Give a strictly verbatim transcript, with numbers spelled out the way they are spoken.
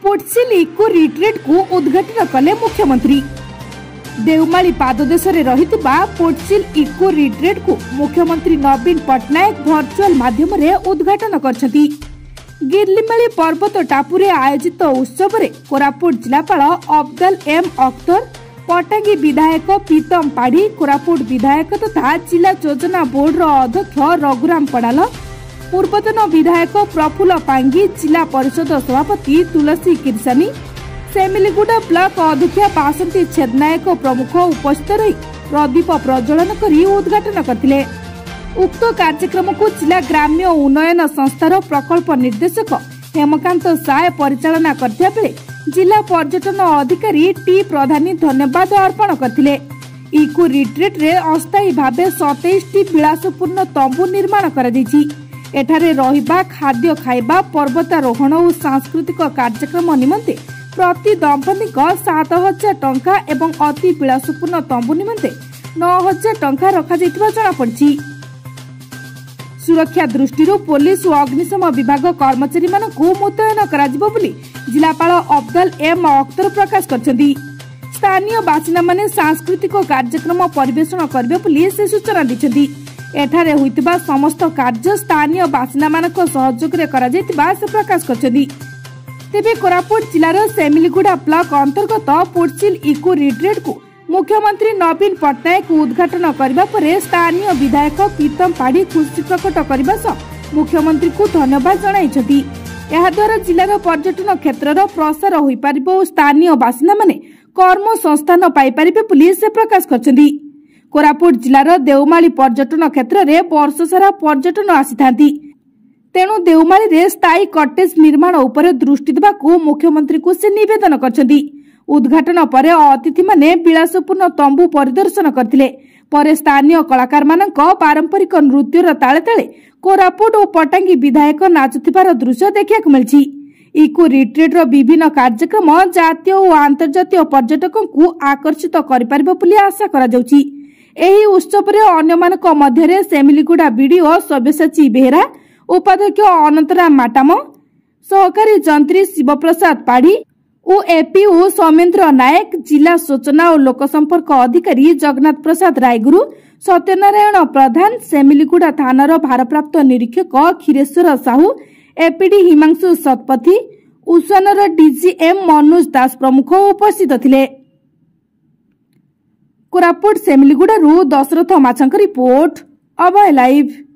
पोटसिल eco retreat को उद्घाटन कले मुख्यमंत्री। देवमाली पाददेश रहितिबा पोटसिल इको रिट्रीट को मुख्यमंत्री नवीन पट्टनायक वर्चुअल माध्यम रे उद्घाटन करछथि। गिरलिमाली पर्वत टापुरे आयोजित उत्सव रे कोरापुट जिलापाल अफजल एम अख्तर, पटांगी विधायक पीतम पाढ़ी, कोरापुट विधायक तथा जिला योजना बोर्ड अध्यक्ष रघुराम पड़ाल, पूर्वतन विधायक प्रफुल्ल पांगी, जिला परिषद सभापति तुलसी किरसानी, सेमिलीगुड़ा ब्लॉक अध्यक्षा बासंती छेदनायक प्रमुख उपस्थित रही प्रदीप प्रज्वलन कर उद्घाटन करथिले। उक्त कार्यक्रम को जिला ग्राम्य उन्नयन संस्थार प्रकल्प निर्देशक हेमकांत साय परिचालना करथिया बेले जिला पर्यटन अधिकारी टी प्रधानी धन्यवाद अर्पण करथिले। इको रिट्रीट रे अस्थायी भावे सतैश टी विलासपूर्ण तंबू निर्माण करा दैछि। एठारे रहिबा, खाद्य खाइबा, पर्वतारोहण और सांस्कृतिक कार्यक्रम निमंते प्रति दंपति सात हजार टंका एवं अति विलासपूर्ण तंबू निमंते नौ हजार टंका रखा जाइतिबा जଣା पड़छि। सुरक्षा दृष्टि पुलिस और अग्निशम विभाग कर्मचारी मानकु मुतयन कराजिबो बोली जिलापाल अफजल एम अख्तर प्रकाश करछथि। स्थानीय बासिंदा माने सांस्कृतिक कार्यक्रम परिवेषण करबे बोली से सूचना दिछथि। एठारे होइतिबा समस्त कार्य स्थानीय बासिंदा मानक सहयोग रे करा जाइतिबा से प्रकाश करछथि। तेबे कोरापुट जिलार सेमिलीगुड़ा ब्लॉक अंतर्गत पोटसिल इको रिट्रीट को मुख्यमंत्री नवीन पट्टनायक उद्घाटन करबा परे स्थानीय विधायक पीतम पाढ़ी खुशी प्रकट करबा सह मुख्यमंत्री को धन्यवाद जणाइछथि। एहा द्वारा जिलार पर्यटन क्षेत्रर प्रसार होई पारिबो और स्थानीय बासिंदा माने कर्म संस्थान पाई पारिबे पुलिस से प्रकाश करछथि। कोरापुट जिलार देवमाली पर्यटन क्षेत्र रे वर्ष सारा पर्यटन आसीथांती, तेणु देवमाली रे स्थायी कटेज निर्माण उपरे दृष्टि देबाकू मुख्यमंत्री को से निवेदन करछथि। उद्घाटन पर अतिथि माने विलासपूर्ण तंबू परिदर्शन करथिले। पर स्थानीय कलाकार मानक पारंपरिक नृत्यर ताले ताले कोरापुट और पटांगी विधायक नाचुथिबार दृश्य देखिବାକୁ मिलछि। इको रिट्रीट रो विभिन्न कार्यक्रम जातीय और अंतर्जातीय पर्यटकों को आकर्षित करि परिबो बोली आशा करा जाउछि। एही उत्सव रे अन्य मानक मध्यरे सेमिलीगुड़ा बीडीओ सब्यसाची बेहरा, उपाध्यक्ष अनंतराम माटाम, सहकारी जंत्री शिवप्रसाद पाढ़ी और एपीओ सौमेन्द्र नायक, जिला सूचना और लोकसंपर्क अधिकारी जगन्नाथ प्रसाद रायगुरु, सत्यनारायण प्रधान, सेमिलीगुड़ा थानार भारप्राप्त निरीक्षक क्षीरेश्वर साहू, एपीडी हिमांशु शतपथी, उस्वानर डीजीएम मनोज दास प्रमुख उपस्थित थिले। कोरापुट सेमिलीगुड़ा दशरथ माछांक रिपोर्ट, अभय लाइव।